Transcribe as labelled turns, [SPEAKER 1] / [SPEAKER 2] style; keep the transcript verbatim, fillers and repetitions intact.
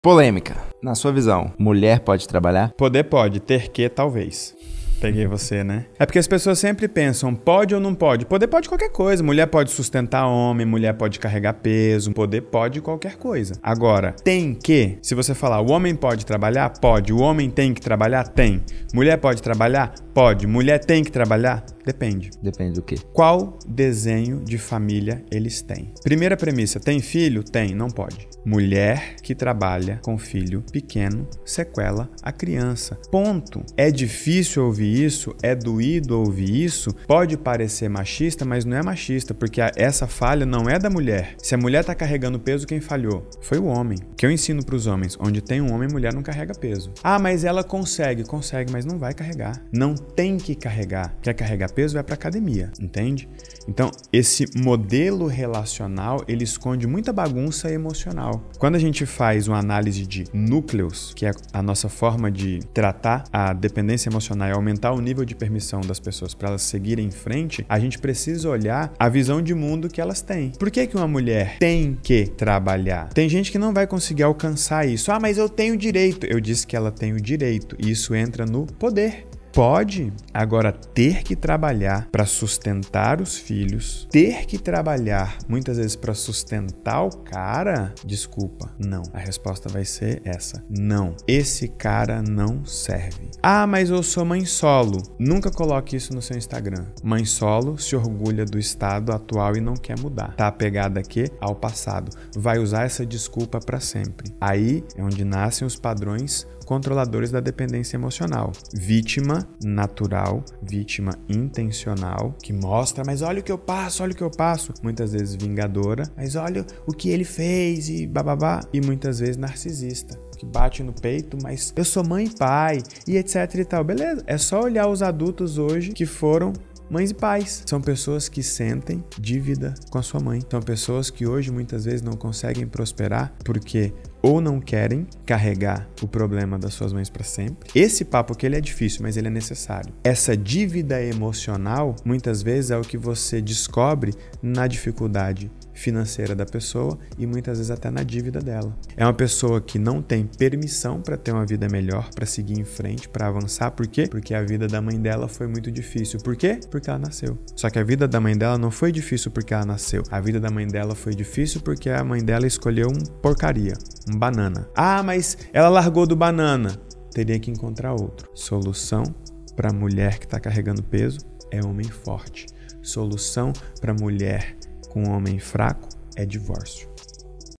[SPEAKER 1] Polêmica. Na sua visão, mulher pode trabalhar?
[SPEAKER 2] Poder pode, ter que talvez. Peguei você, né? É porque as pessoas sempre pensam, pode ou não pode? Poder pode qualquer coisa. Mulher pode sustentar homem, mulher pode carregar peso, poder pode qualquer coisa. Agora, tem que, se você falar, o homem pode trabalhar? Pode. O homem tem que trabalhar? Tem. Mulher pode trabalhar? Pode. Mulher tem que trabalhar? Depende.
[SPEAKER 1] Depende do quê?
[SPEAKER 2] Qual desenho de família eles têm? Primeira premissa, tem filho? Tem, não pode. Mulher que trabalha com filho pequeno sequela a criança. Ponto. É difícil ouvir isso, é doído ouvir isso, pode parecer machista, mas não é machista, porque a, essa falha não é da mulher. Se a mulher tá carregando peso, quem falhou? Foi o homem. O que eu ensino pros homens, onde tem um homem, mulher não carrega peso. Ah, mas ela consegue, consegue, mas não vai carregar. Não tem que carregar. Quer carregar peso, vai pra academia, entende? Então, esse modelo relacional, ele esconde muita bagunça emocional. Quando a gente faz uma análise de núcleos, que é a nossa forma de tratar a dependência emocional e aumentar o nível de permissão das pessoas para elas seguirem em frente, a gente precisa olhar a visão de mundo que elas têm. Por que que uma mulher tem que trabalhar? Tem gente que não vai conseguir alcançar isso. Ah, mas eu tenho direito. Eu disse que ela tem o direito. E isso entra no poder. Pode, agora ter que trabalhar para sustentar os filhos, ter que trabalhar muitas vezes para sustentar o cara, desculpa, não. A resposta vai ser essa, não. Esse cara não serve. Ah, mas eu sou mãe solo. Nunca coloque isso no seu Instagram. Mãe solo se orgulha do estado atual e não quer mudar. Tá apegada aqui ao passado. Vai usar essa desculpa para sempre. Aí é onde nascem os padrões controladores da dependência emocional. Vítima natural, vítima intencional, que mostra, mas olha o que eu passo, olha o que eu passo. Muitas vezes vingadora, mas olha o que ele fez e bababá. E muitas vezes narcisista, que bate no peito, mas eu sou mãe e pai e etc e tal. Beleza, é só olhar os adultos hoje que foram mães e pais. São pessoas que sentem dívida com a sua mãe. São pessoas que hoje muitas vezes não conseguem prosperar porque ou não querem carregar o problema das suas mães para sempre. Esse papo que ele é difícil, mas ele é necessário. Essa dívida emocional, muitas vezes, é o que você descobre na dificuldade financeira da pessoa e muitas vezes até na dívida dela. É uma pessoa que não tem permissão para ter uma vida melhor, para seguir em frente, para avançar. Por quê? Porque a vida da mãe dela foi muito difícil. Por quê? Porque ela nasceu. Só que a vida da mãe dela não foi difícil porque ela nasceu. A vida da mãe dela foi difícil porque a mãe dela escolheu um porcaria, um banana. Ah, mas ela largou do banana. Teria que encontrar outro. Solução para mulher que está carregando peso é homem forte. Solução para mulher com um homem fraco é divórcio.